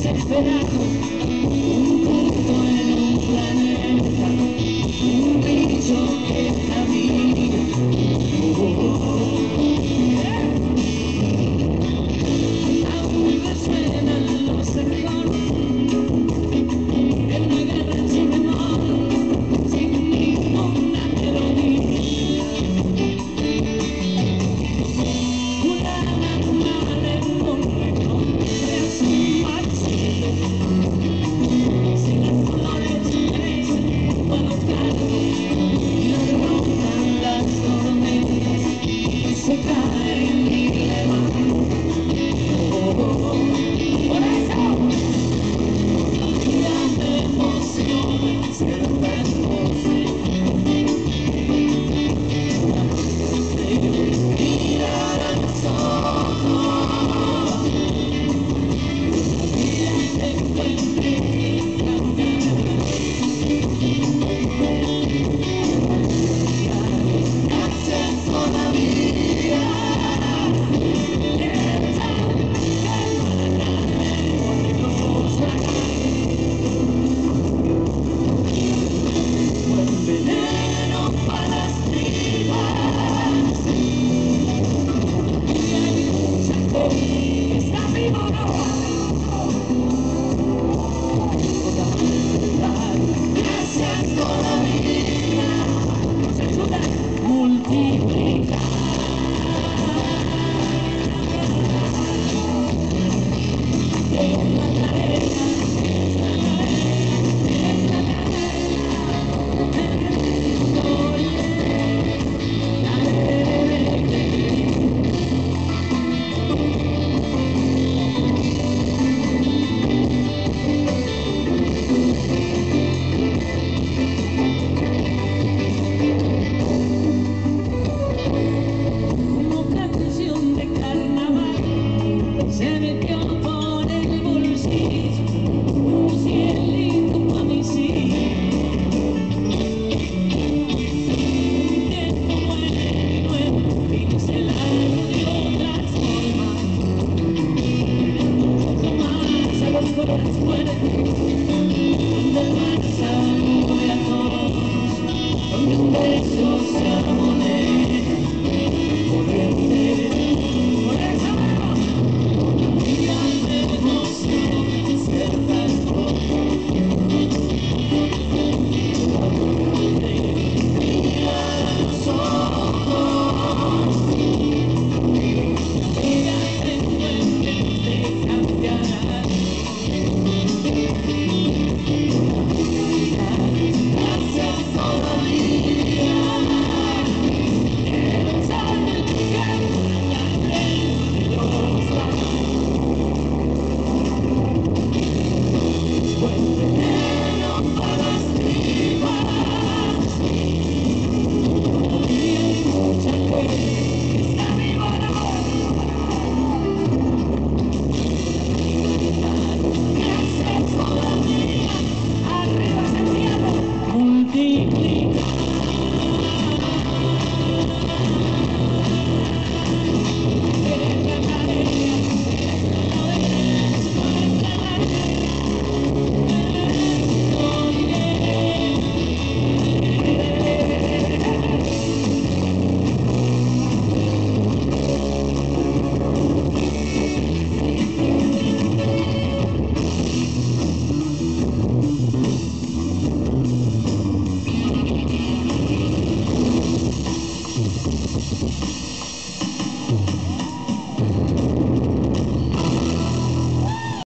desesperado, un punto en un planeta, un bicho que camina. Aún resuenan los servidores en una guerra sin temor, sin ninguna melodía. Una mamá de mundo reasomarse. Si las flores crecen cuando caen y rondan las tormentas, se caen y levantan. Por eso ya me emociona ser tan voces. Mirar a los ojos y te encuentre gracias por la vida. Buen veneno para las tripas. Y hay mucha gente que está vivo, gracias por la vida. Nos ayuda a multiplicar. Es la cadena, es la cadena, es la cadena de historia. Como canción de carnaval se metió por el bolsillo un cielito pa' mis hijos. Un tiempo bueno y nuevo, pincelado de otras formas, un poco más a los colores fuertes, donde el mar salude a todos, donde un beso se amó.